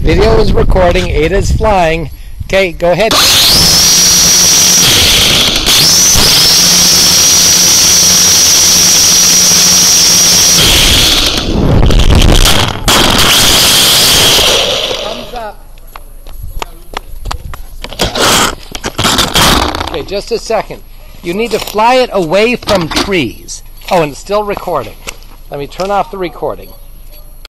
Video is recording. Ada's flying. Okay, go ahead. Thumbs up. Okay, just a second. You need to fly it away from trees. Oh, and it's still recording. Let me turn off the recording.